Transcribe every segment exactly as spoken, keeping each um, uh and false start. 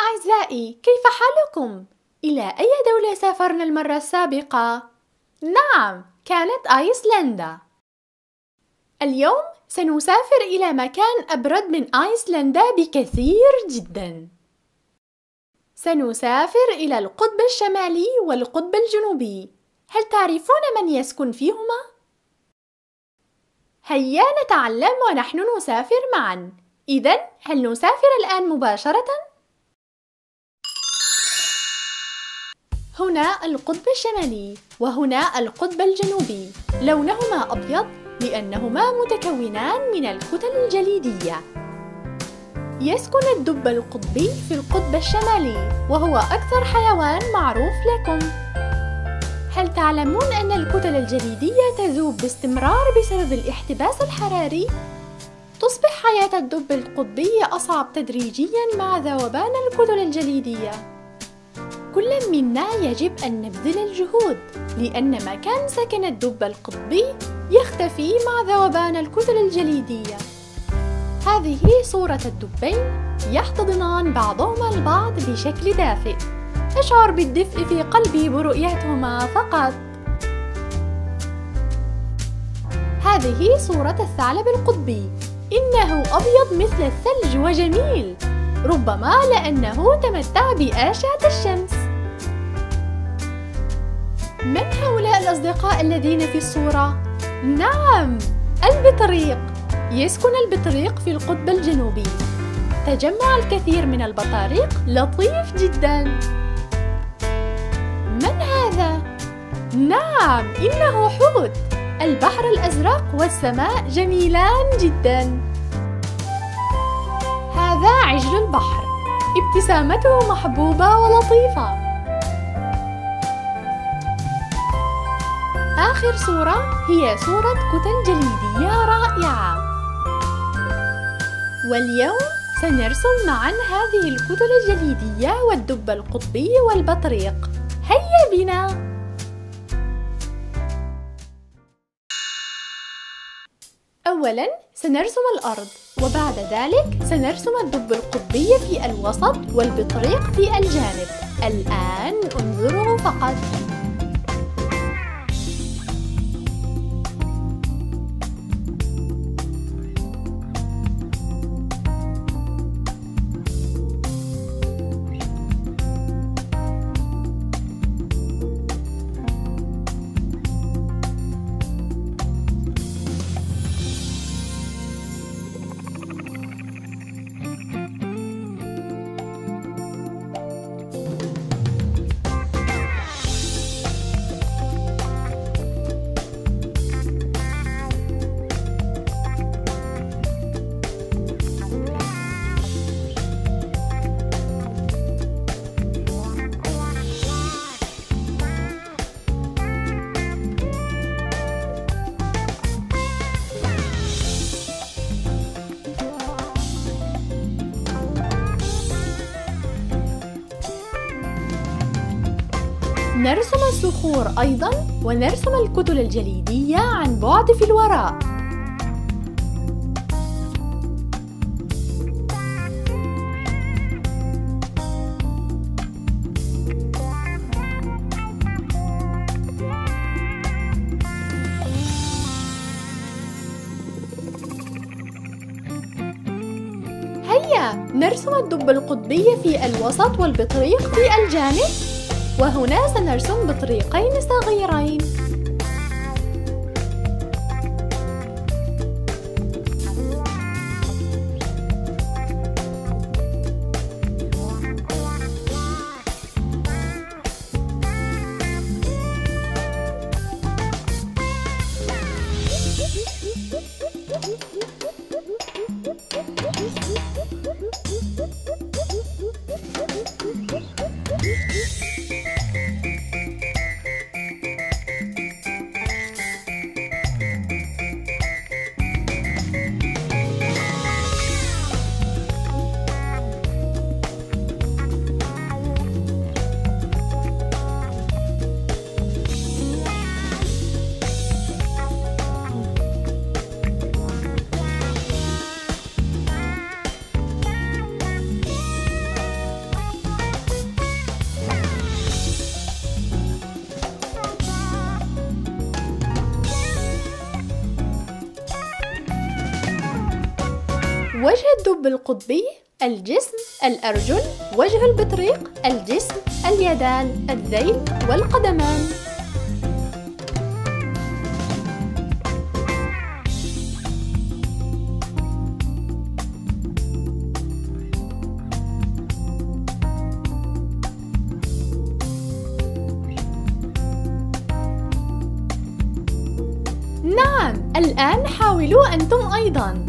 أعزائي، كيف حالكم؟ إلى أي دولة سافرنا المرة السابقة؟ نعم، كانت أيسلندا. اليوم سنسافر إلى مكان أبرد من أيسلندا بكثير جداً. سنسافر إلى القطب الشمالي والقطب الجنوبي. هل تعرفون من يسكن فيهما؟ هيا نتعلم ونحن نسافر معاً. إذن هل نسافر الآن مباشرة؟ هنا القطب الشمالي وهنا القطب الجنوبي. لونهما أبيض لأنهما متكونان من الكتل الجليدية. يسكن الدب القطبي في القطب الشمالي وهو أكثر حيوان معروف لكم. هل تعلمون أن الكتل الجليدية تذوب باستمرار بسبب الاحتباس الحراري؟ تصبح حياة الدب القطبي أصعب تدريجياً مع ذوبان الكتل الجليدية. كل منا يجب أن نبذل الجهود لأن مكان سكن الدب القطبي يختفي مع ذوبان الكتل الجليدية. هذه صورة الدبين يحتضنان بعضهما البعض بشكل دافئ. أشعر بالدفء في قلبي برؤيتهما فقط. هذه صورة الثعلب القطبي. إنه أبيض مثل الثلج وجميل، ربما لأنه تمتع بأشعة الشمس. من هؤلاء الأصدقاء الذين في الصورة؟ نعم، البطريق. يسكن البطريق في القطب الجنوبي. تجمع الكثير من البطاريق لطيف جداً. من هذا؟ نعم، إنه حوت. البحر الأزرق والسماء جميلان جداً. هذا عجل البحر. ابتسامته محبوبة ولطيفة. آخر صورة هي صورة كتل جليدية رائعة. واليوم سنرسم معاً هذه الكتل الجليدية والدب القطبي والبطريق. هيا بنا! أولاً سنرسم الأرض، وبعد ذلك سنرسم الدب القطبي في الوسط والبطريق في الجانب. الآن انظروا فقط. نرسم الصخور أيضاً ونرسم الكتل الجليدية عن بعد في الوراء. هيا نرسم الدب القطبي في الوسط والبطريق في الجانب. وهنا سنرسم بطريقين صغيرين. وجه الدب القطبي: الجسم، الأرجل، وجه البطريق: الجسم، اليدان، الذيل والقدمان. نعم، الآن حاولوا أنتم أيضاً.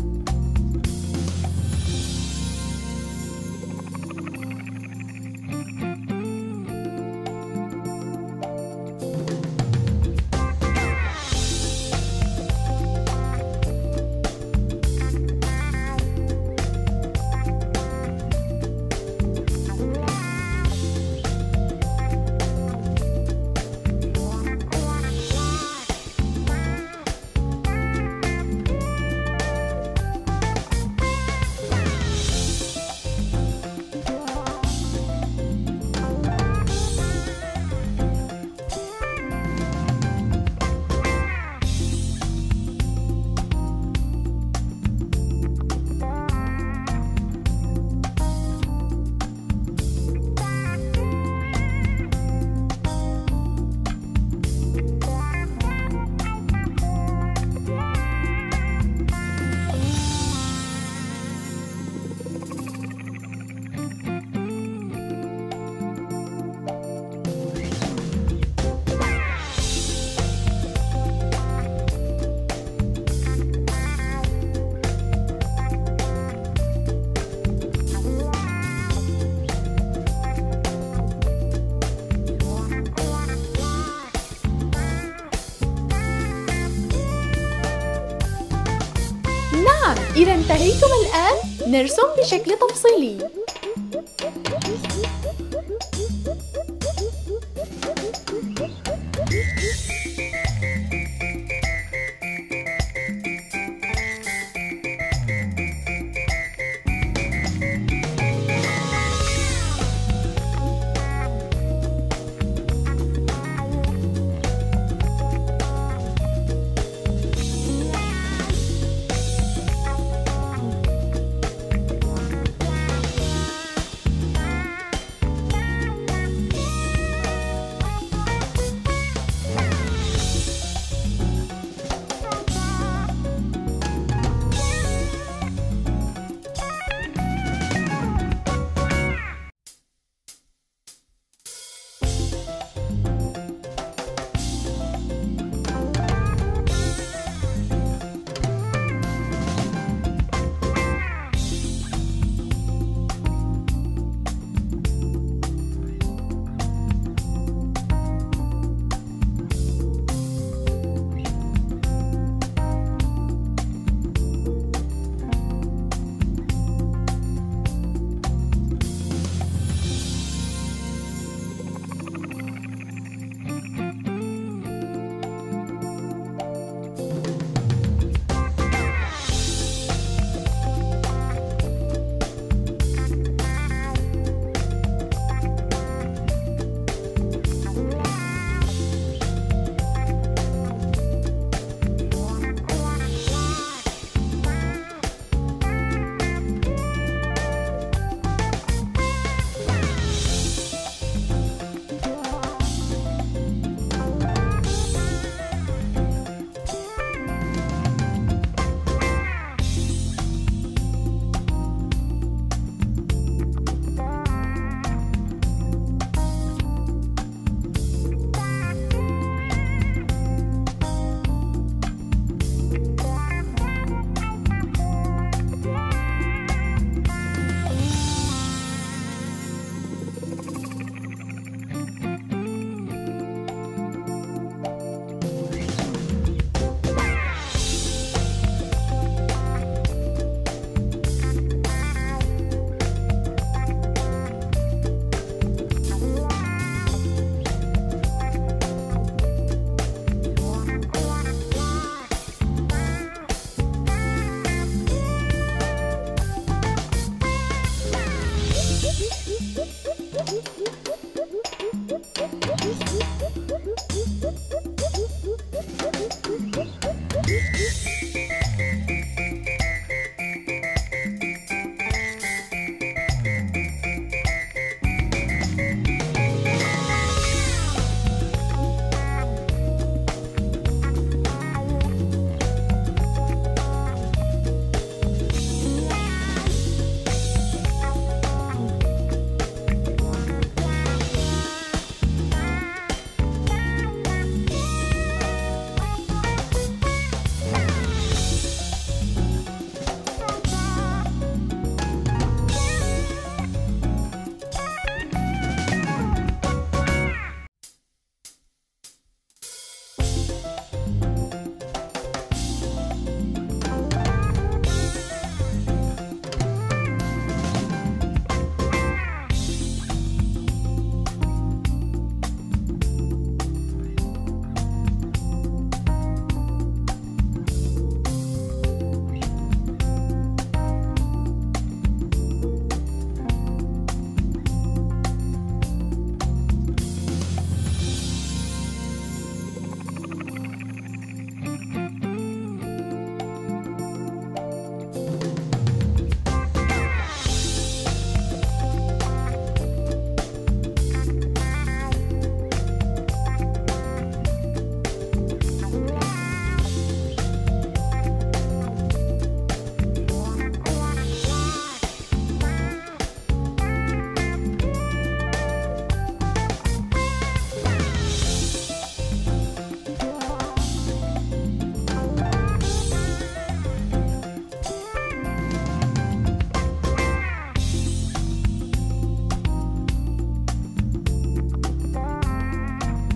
نعم، إذا انتهيتم الآن، نرسم بشكل تفصيلي.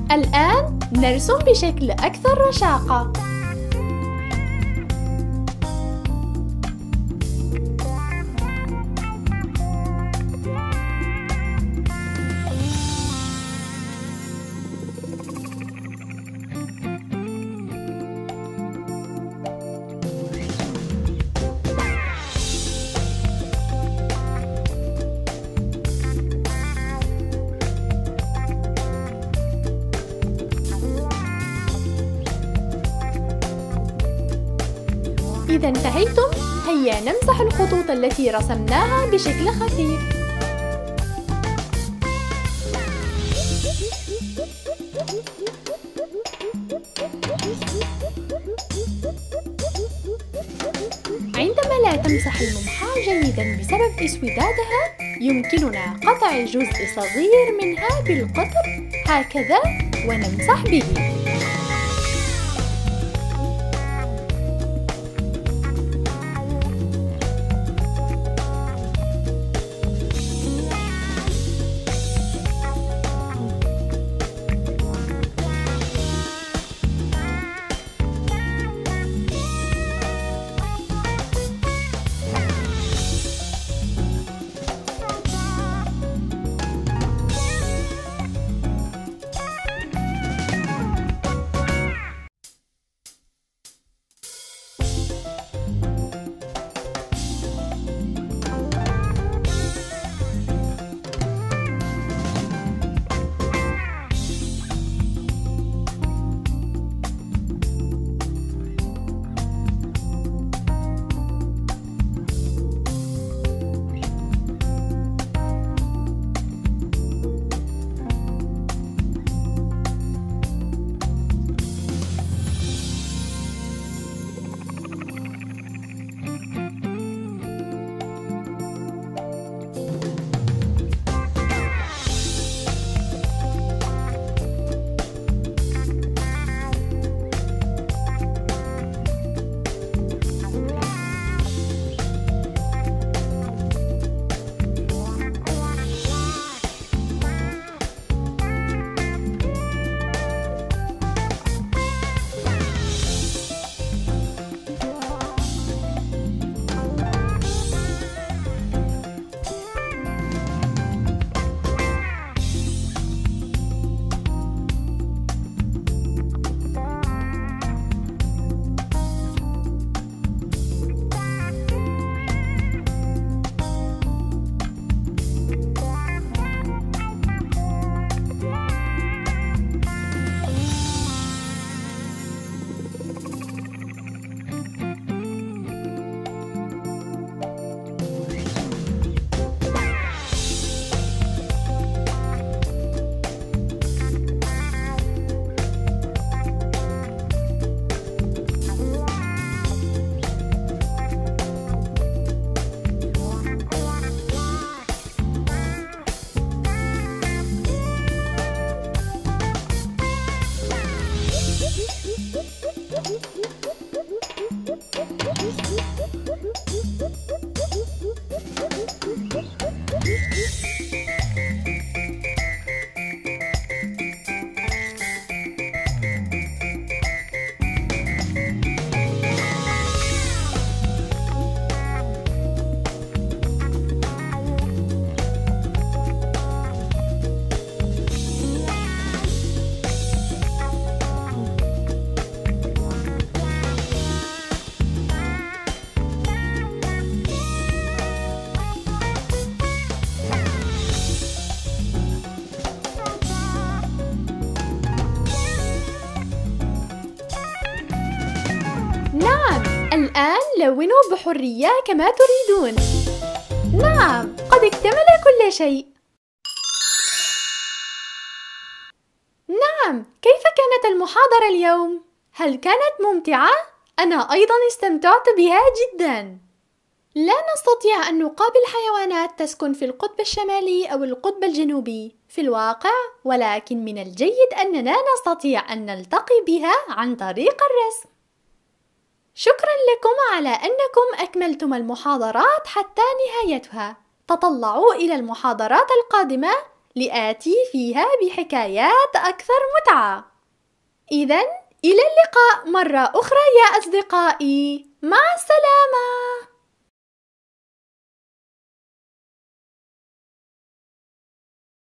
الآن نرسم بشكل أكثر رشاقة. إذا انتهيتم، هيا نمسح الخطوط التي رسمناها بشكل خفيف. عندما لا تمسح الممحى جيدا بسبب اسودادها، يمكننا قطع جزء صغير منها بالقطر هكذا ونمسح به. الآن لونوا بحرية كما تريدون. نعم، قد اكتمل كل شيء. نعم، كيف كانت المحاضرة اليوم؟ هل كانت ممتعة؟ أنا أيضاً استمتعت بها جداً. لا نستطيع أن نقابل حيوانات تسكن في القطب الشمالي أو القطب الجنوبي في الواقع، ولكن من الجيد أننا نستطيع أن نلتقي بها عن طريق الرسم. شكراً لكم على أنكم أكملتم المحاضرات حتى نهايتها. تطلعوا إلى المحاضرات القادمة لآتي فيها بحكايات أكثر متعة. إذن إلى اللقاء مرة أخرى يا أصدقائي، مع السلامة.